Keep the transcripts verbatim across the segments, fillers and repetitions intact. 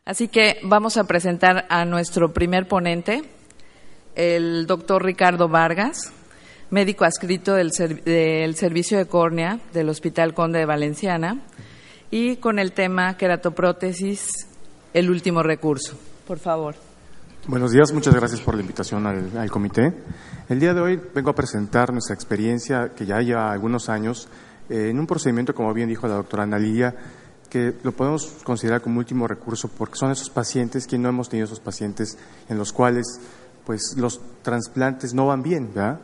Así que vamos a presentar a nuestro primer ponente, el doctor Ricardo Vargas, médico adscrito del, del Servicio de Córnea del Hospital Conde de Valenciana, y con el tema queratoprótesis, el último recurso. Por favor. Buenos días, muchas gracias por la invitación al, al comité. El día de hoy vengo a presentar nuestra experiencia, que ya lleva algunos años, eh, en un procedimiento, como bien dijo la doctora Ana Lilia, que lo podemos considerar como último recurso porque son esos pacientes que no hemos tenido esos pacientes en los cuales pues los trasplantes no van bien, ¿verdad?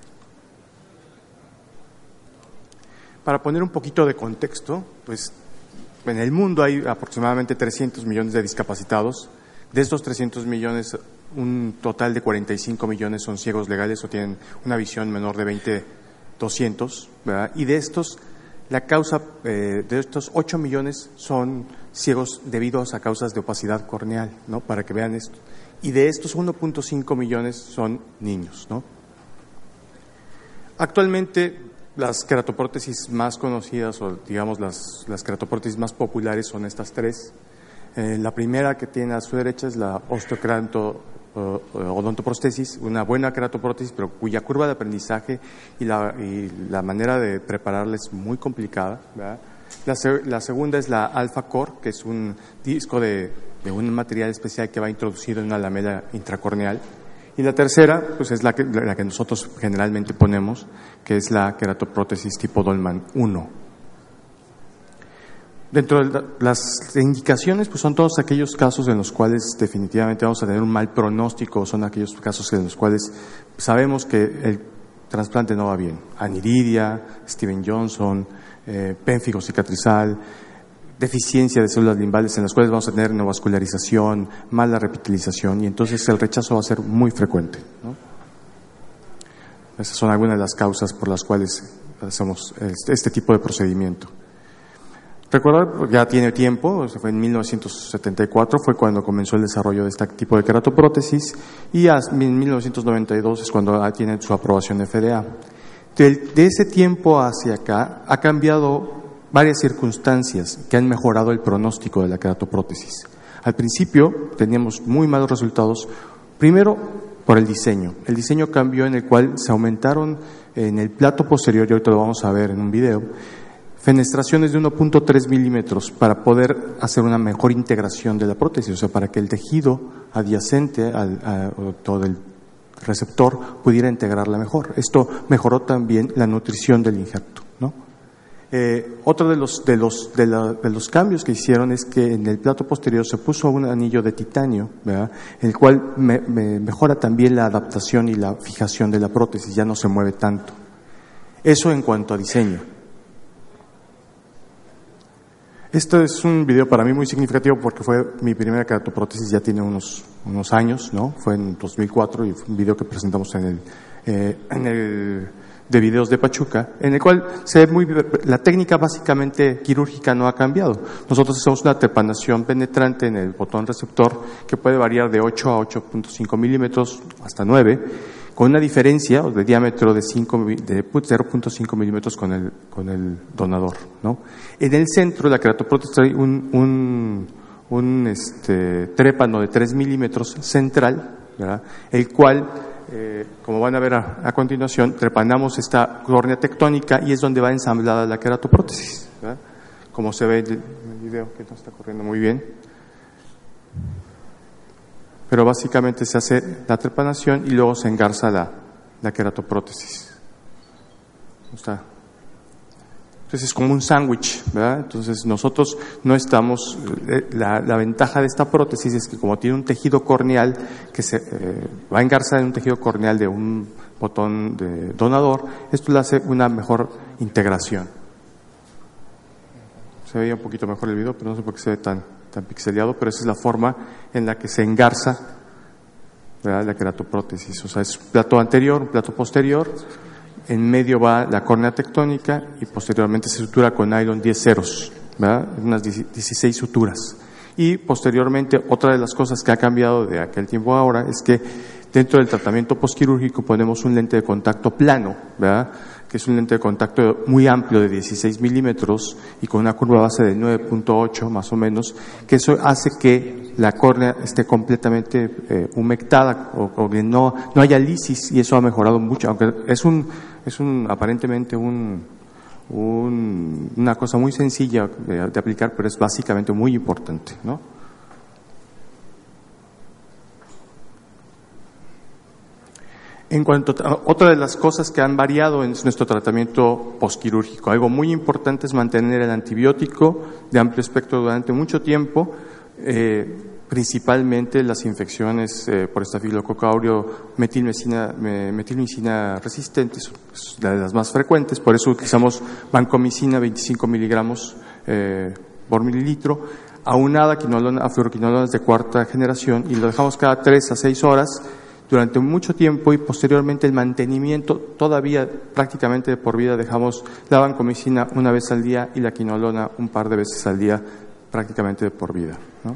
Para poner un poquito de contexto, pues en el mundo hay aproximadamente trescientos millones de discapacitados. De estos trescientos millones, un total de cuarenta y cinco millones son ciegos legales o tienen una visión menor de veinte, doscientos, ¿verdad? Y de estos, la causa eh, de estos ocho millones son ciegos debido a causas de opacidad corneal, ¿no? Para que vean esto. Y de estos uno punto cinco millones son niños, ¿no? Actualmente, las queratoprótesis más conocidas, o digamos las, las queratoprótesis más populares son estas tres. Eh, la primera que tiene a su derecha es la osteocranto uh, odontoprostesis, una buena queratoprótesis, pero cuya curva de aprendizaje y la, y la manera de prepararla es muy complicada, ¿verdad? La, la segunda es la Alpha Core, que es un disco de, de un material especial que va introducido en una lamela intracorneal. Y la tercera, pues es la que, la que nosotros generalmente ponemos, que es la queratoprótesis tipo Dolman uno. Dentro de las indicaciones, pues son todos aquellos casos en los cuales definitivamente vamos a tener un mal pronóstico, son aquellos casos en los cuales sabemos que el trasplante no va bien. Aniridia, Steven Johnson, eh, pénfigo cicatrizal, deficiencia de células limbales en las cuales vamos a tener neovascularización, mala repitilización, y entonces el rechazo va a ser muy frecuente, ¿no? Esas son algunas de las causas por las cuales hacemos este, este tipo de procedimiento. Recordar, ya tiene tiempo, fue en mil novecientos setenta y cuatro, fue cuando comenzó el desarrollo de este tipo de queratoprótesis, y en mil novecientos noventa y dos es cuando tiene su aprobación F D A. De, de ese tiempo hacia acá ha cambiado varias circunstancias que han mejorado el pronóstico de la queratoprótesis. Al principio teníamos muy malos resultados, primero por el diseño. El diseño cambió en el cual se aumentaron en el plato posterior, y ahorita lo vamos a ver en un video, fenestraciones de uno punto tres milímetros para poder hacer una mejor integración de la prótesis, o sea, para que el tejido adyacente al a, todo el receptor pudiera integrarla mejor. Esto mejoró también la nutrición del injerto, ¿no? Eh, otro de los, de, los, de, la, de los cambios que hicieron es que en el plato posterior se puso un anillo de titanio, ¿verdad? El cual me, me mejora también la adaptación y la fijación de la prótesis, ya no se mueve tanto. Eso en cuanto a diseño. Este es un video para mí muy significativo porque fue mi primera queratoprótesis, ya tiene unos, unos años, ¿no? Fue en dos mil cuatro y fue un video que presentamos en el, eh, en el de videos de Pachuca, en el cual se ve muy, la técnica básicamente quirúrgica no ha cambiado. Nosotros hacemos una trepanación penetrante en el botón receptor que puede variar de ocho a ocho punto cinco milímetros hasta nueve, con una diferencia de diámetro de, de cero punto cinco milímetros con el, con el donador, ¿no? En el centro de la queratoprótesis hay un, un, un este, trépano de tres milímetros central, ¿verdad? El cual, eh, como van a ver a, a continuación, trepanamos esta córnea tectónica y es donde va ensamblada la queratoprótesis, ¿verdad? Como se ve en el video, que no está corriendo muy bien. Pero básicamente se hace la trepanación y luego se engarza la, la queratoprótesis. Está. Entonces es como un sándwich, ¿verdad? Entonces nosotros no estamos, la, la ventaja de esta prótesis es que como tiene un tejido corneal que se eh, va a engarzar en un tejido corneal de un botón de donador, esto le hace una mejor integración. Se veía un poquito mejor el video, pero no sé por qué se ve tan, tan pixeleado, pero esa es la forma en la que se engarza, ¿verdad?, la queratoprótesis. O sea, es un plato anterior, un plato posterior, en medio va la córnea tectónica y posteriormente se sutura con nylon diez ceros, ¿verdad?, unas dieciséis suturas. Y posteriormente, otra de las cosas que ha cambiado de aquel tiempo a ahora es que dentro del tratamiento postquirúrgico ponemos un lente de contacto plano, ¿verdad?, que es un lente de contacto muy amplio de dieciséis milímetros y con una curva base de nueve punto ocho más o menos, que eso hace que que la córnea esté completamente eh, humectada o, o que no, no haya lisis, y eso ha mejorado mucho, aunque es un, es un aparentemente un, un, una cosa muy sencilla de, de aplicar, pero es básicamente muy importante, ¿no? En cuanto a otra de las cosas que han variado en nuestro tratamiento posquirúrgico, algo muy importante es mantener el antibiótico de amplio espectro durante mucho tiempo, eh, principalmente las infecciones eh, por estafilococo áureo metilmicina, metilmicina resistentes, es de las más frecuentes, por eso utilizamos vancomicina veinticinco miligramos eh, por mililitro, aunada quinolona, a fluoroquinolonas de cuarta generación, y lo dejamos cada tres a seis horas durante mucho tiempo, y posteriormente el mantenimiento, todavía prácticamente de por vida dejamos la vancomicina una vez al día y la quinolona un par de veces al día, prácticamente de por vida, ¿no?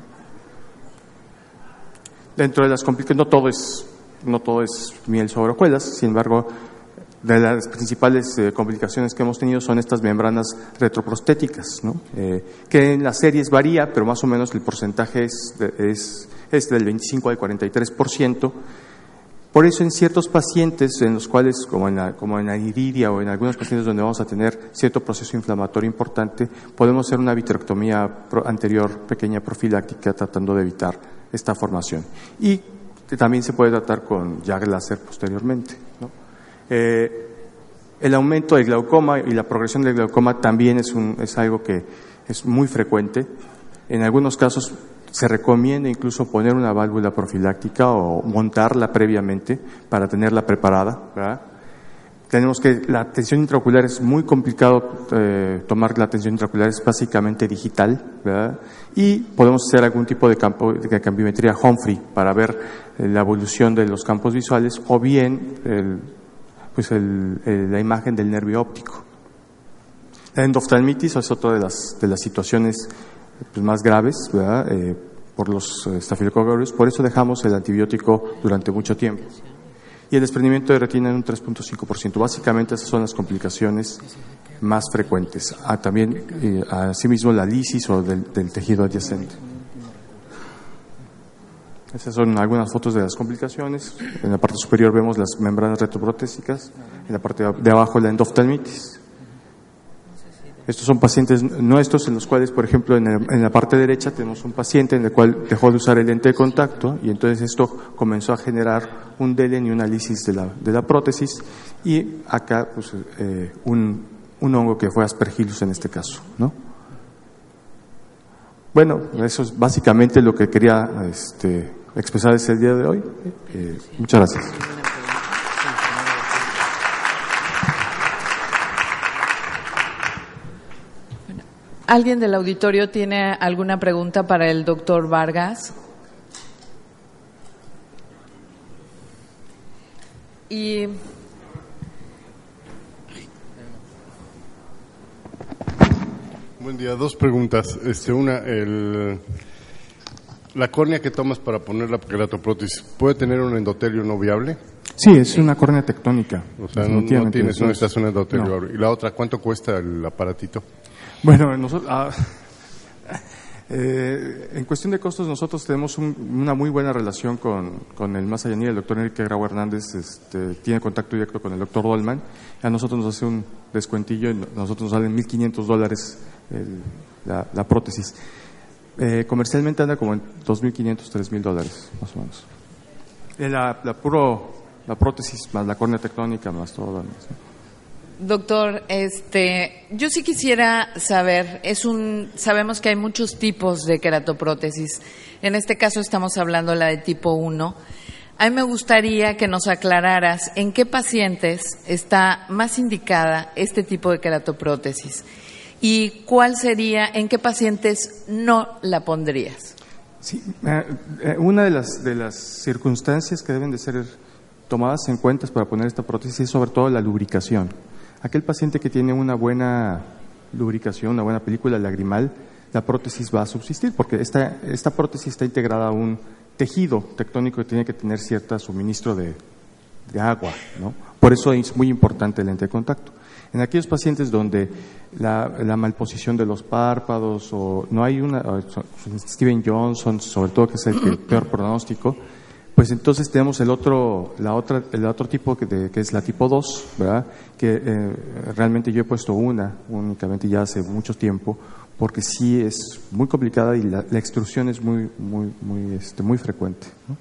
Dentro de las complicaciones, no todo es, no todo es miel sobre hojuelas, sin embargo, de las principales eh, complicaciones que hemos tenido son estas membranas retroprostéticas, ¿no? Eh, que en las series varía, pero más o menos el porcentaje es, de, es, es del veinticinco al cuarenta y tres por ciento. Por eso en ciertos pacientes en los cuales, como en la, como en la iridia o en algunos pacientes donde vamos a tener cierto proceso inflamatorio importante, podemos hacer una vitrectomía anterior pequeña profiláctica tratando de evitar esta formación. Y que también se puede tratar con Y A G láser posteriormente, ¿no? Eh, el aumento del glaucoma y la progresión del glaucoma también es, un, es algo que es muy frecuente. En algunos casos se recomienda incluso poner una válvula profiláctica o montarla previamente para tenerla preparada, ¿verdad? Tenemos que, la tensión intraocular es muy complicado, eh, tomar la tensión intraocular es básicamente digital, ¿verdad? Y podemos hacer algún tipo de campo de campimetría Humphrey para ver eh, la evolución de los campos visuales, o bien el, pues el, el, la imagen del nervio óptico. La endoftalmitis es otra de las, de las situaciones pues, más graves, ¿verdad? Eh, por los Staphylococcus aureus, por eso dejamos el antibiótico durante mucho tiempo. Y el desprendimiento de retina en un tres punto cinco por ciento. Básicamente esas son las complicaciones más frecuentes. Ah, también, eh, asimismo, la lisis o del, del tejido adyacente. Esas son algunas fotos de las complicaciones. En la parte superior vemos las membranas retroprotésicas, en la parte de abajo la endoftalmitis. Estos son pacientes nuestros en los cuales, por ejemplo, en, el, en la parte derecha tenemos un paciente en el cual dejó de usar el lente de contacto, y entonces esto comenzó a generar un delen y una lisis de la, de la prótesis, y acá pues, eh, un, un hongo que fue Aspergillus en este caso, ¿no? Bueno, eso es básicamente lo que quería este, expresarles el día de hoy. Eh, muchas gracias. ¿Alguien del auditorio tiene alguna pregunta para el doctor Vargas? Y buen día, dos preguntas. Este, una, el, la córnea que tomas para poner la queratoprótesis, ¿puede tener un endotelio no viable? Sí, es una córnea tectónica. O sea, no, no tienes, no necesitas un endotelio no. viable. Y la otra, ¿cuánto cuesta el aparatito? Bueno, nosotros, ah, eh, en cuestión de costos, nosotros tenemos un, una muy buena relación con, con el más allá, el doctor Enrique Grau Hernández, este, tiene contacto directo con el doctor Dolman, a nosotros nos hace un descuentillo, y nosotros nos salen mil quinientos dólares el, la, la prótesis. Eh, comercialmente anda como en dos mil quinientos, tres mil dólares, más o menos. Eh, la, la, puro, la prótesis más la córnea tectónica más todo lo demás, ¿no? Doctor, este, yo sí quisiera saber, es un, sabemos que hay muchos tipos de queratoprótesis. En este caso estamos hablando de la de tipo uno. A mí me gustaría que nos aclararas en qué pacientes está más indicada este tipo de queratoprótesis y cuál sería, en qué pacientes no la pondrías. Sí, eh, una de las de las circunstancias que deben de ser tomadas en cuenta para poner esta prótesis es sobre todo la lubricación. Aquel paciente que tiene una buena lubricación, una buena película lagrimal, la prótesis va a subsistir, porque esta, esta prótesis está integrada a un tejido tectónico que tiene que tener cierto suministro de, de agua, ¿no? Por eso es muy importante el lente de contacto. En aquellos pacientes donde la, la malposición de los párpados o no hay una, Steven Johnson, sobre todo que es el, el peor pronóstico, pues entonces tenemos el otro, la otra, el otro tipo que, de, que es la tipo dos, ¿verdad? Que eh, realmente yo he puesto una únicamente ya hace mucho tiempo, porque sí es muy complicada y la, la extrusión es muy, muy, muy, este, muy frecuente, ¿no?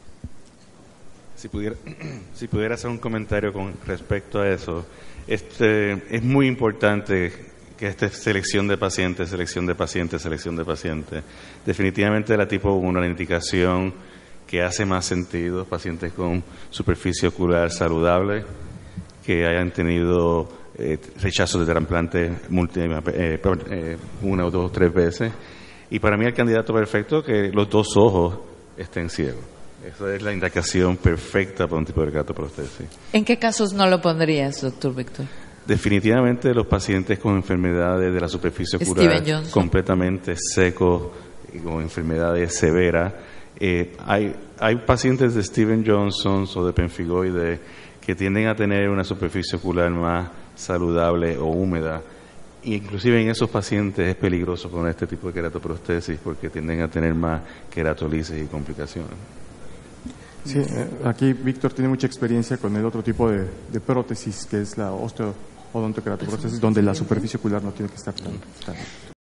Si pudiera, si pudiera hacer un comentario con respecto a eso, este, es muy importante que esta selección de pacientes, selección de pacientes, selección de pacientes. Definitivamente la tipo uno, la indicación que hace más sentido, pacientes con superficie ocular saludable, que hayan tenido eh, rechazos de trasplante multi, eh, eh, una o dos o tres veces. Y para mí el candidato perfecto que los dos ojos estén ciegos. Esa es la indicación perfecta para un tipo de keratoprostesis. ¿En qué casos no lo pondrías, doctor Víctor? Definitivamente los pacientes con enfermedades de la superficie ocular completamente secos, con enfermedades severas. Eh, hay, hay pacientes de Steven Johnson o de pemfigoide que tienden a tener una superficie ocular más saludable o húmeda. Inclusive en esos pacientes es peligroso poner este tipo de keratoprostesis porque tienden a tener más queratolisis y complicaciones. Sí, aquí Víctor tiene mucha experiencia con el otro tipo de, de prótesis, que es la osteoodontokeratoprostesis, donde la superficie ocular no tiene que estar tan, tan